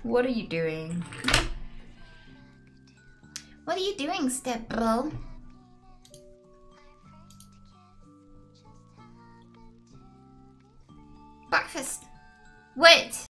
What are you doing? What are you doing, step bro? Breakfast. Wait,